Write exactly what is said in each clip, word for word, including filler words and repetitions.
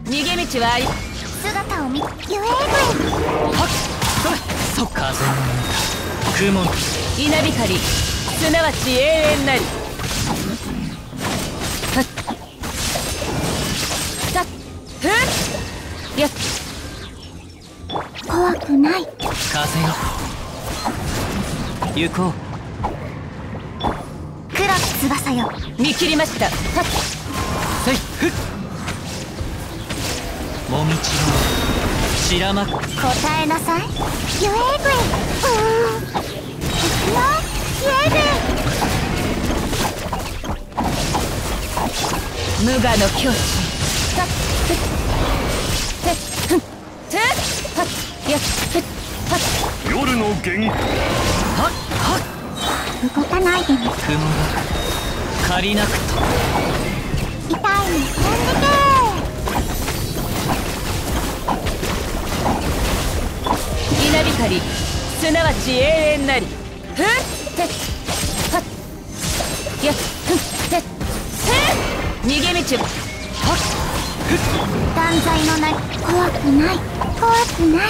逃げ道はあり。 姿を見、ゆえぐい。 はっ、それ、そっ、風の雲の稲光、すなわち永遠なり。はっ、さっ、ふっ、よっ。 怖くない。 風よ、行こう。 黒き翼よ。 見切りました。はっ、そい、ふっ。もみちろ白幕。 答えなさい。ゆえぐい。うーん。いくよ。ゆえぐい。 無我の境地。さっ、ふっ、てっ、ふん、てっ、はっ、やっ、ふっ、はっ。 夜の限界。 はっ、はっ。 動かないでね。 雲が借りなくと。 痛いの飛んでけ。 稲光、すなわち永遠なり。ふっ、てっ、はっ、やっ、ふん、てっ、せっ。逃げ道。はっ、ふっ。 断罪のない。怖くない。怖くない。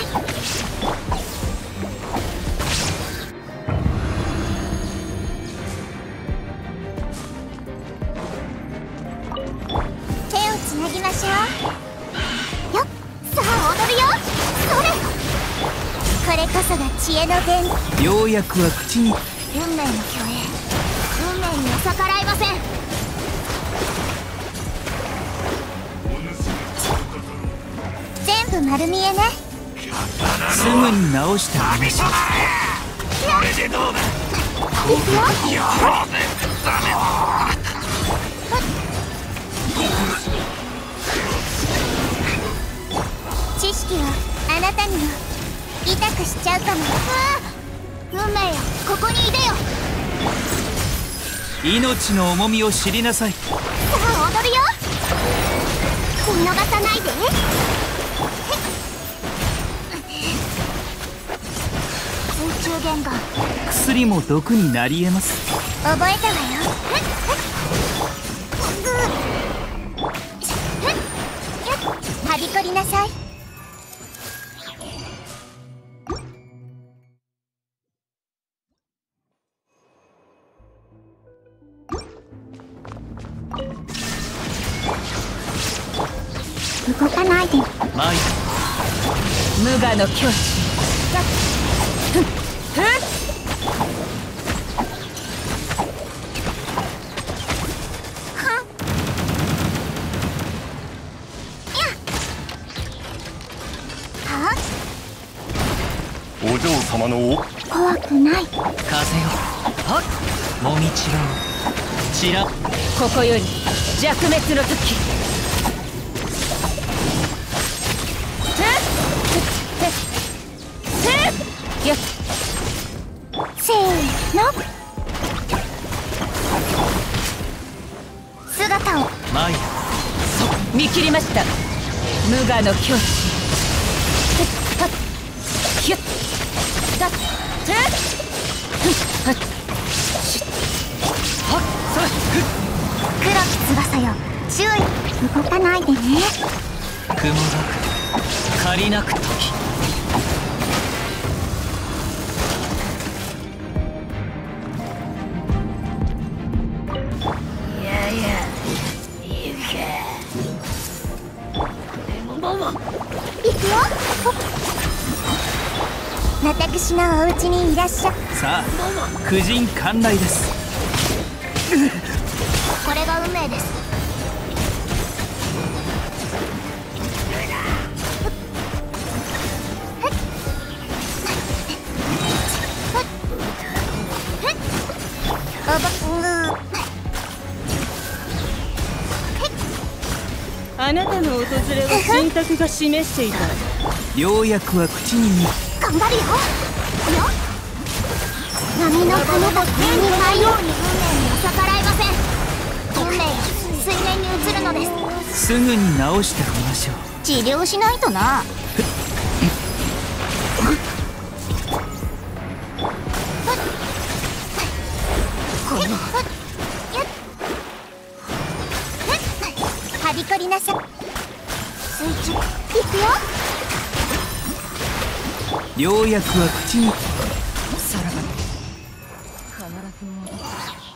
手をつなぎましょう。よっ、さあ踊るよ。それ。これこそが知恵の伝。 ようやくは口に。 運命の虚栄。運命には逆らえません。全部丸見えね。 すぐに直してあげましょう。 これでどうだ。 いくよ。知識はあなたにも痛くしちゃうかも。運命よ、ここにいでよ。 命の重みを知りなさい。 さあ踊るよ。見逃さないで。水中言語。 薬も毒になり得ます。 覚えたわよ。はびこりなさい。動かないで。 マイ無我の境地。ふん、ふん。 お嬢様のお。 怖くない。 風よ、はっ、もみちろちら。ここより弱滅の時。よっ、 せーの。姿を。 マイヤ、そ、見切りました。無我の境地。はっ、ひゅっ、だっ、てっ、ふん、はっ、しっ、はっ、それ、ふっ。 黒き翼よ、注意。動かないでね。 雲が借りなく時。 行くよ。私のお家にいらっしゃ。 さあ、婦人観来です。 これが運命です。おばあなたの訪れは神託が示していた。ようやくは口に。 頑張るよ。よ波のこの子にないように。運命には逆らえません。運命が水面に移るのです。 すぐに直してあげましょう。 治療しないとな。はびこりなさ。水一行くよ。 ようやくは口に。 さらば必ず戻る。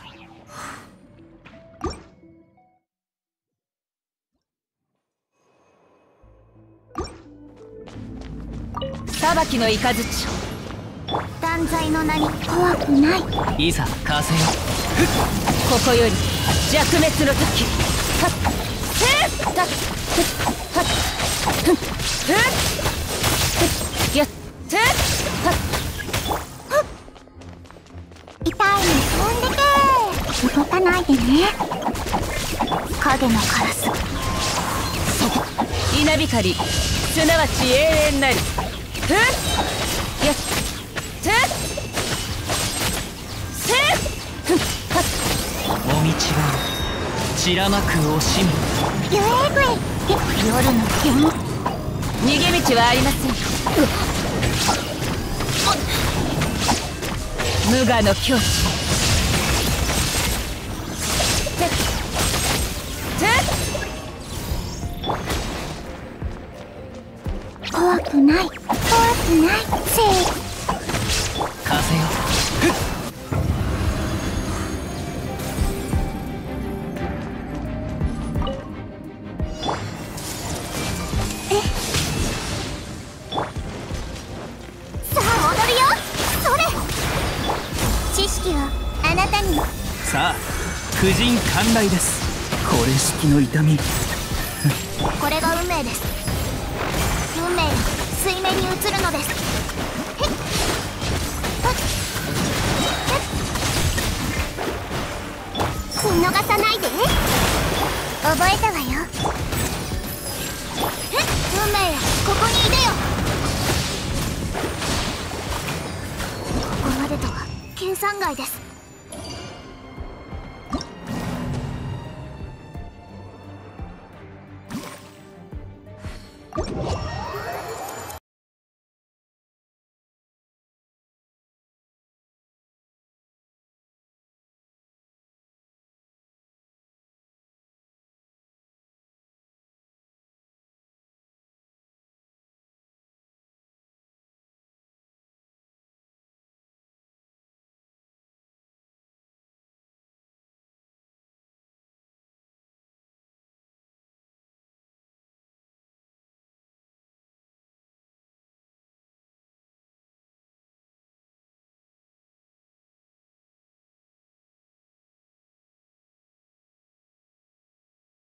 裁きの雷。 断罪の名に怖くない。 いざ風よ。 ここより弱滅の時。はっへっはっはっふんふっやってはっ痛いの踏んでけ。動かないでね。影のカラス。 稲光すなわち永遠なり。ふっやってせっふんはっもみ違う散らまく惜しみ。 ゆえぐい夜の剣。 逃げ道はありません。無我の境地。てて怖くない怖くない。せい風よ。 さあ踊るよ。それ知識をあなたに。 さあ婦人観来です。これ式の痛み。 これが運命です。運命が水面に映るのです。へっはっへっ見逃さないで。覚えたわよ。へっ運命やここにいでよ。ここまでとは県産外です。